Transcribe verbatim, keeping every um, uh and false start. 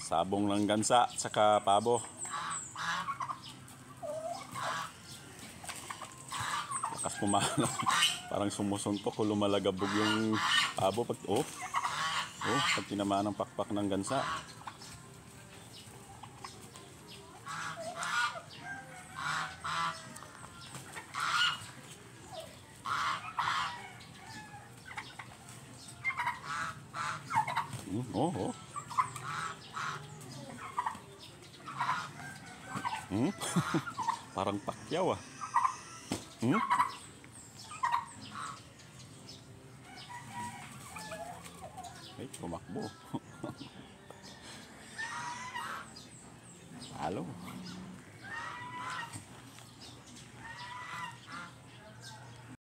Sabong ng gansa, saka pabo. Lakas pumalang. Parang sumusuntok o lumalagabog yung pabo. Pag, oh, oh, pag tinamaan ng pakpak ng gansa. Hmm, oh, oh. Hmm? Parang pakyaw ah. Hmm? Ay, tumakbo. Halo.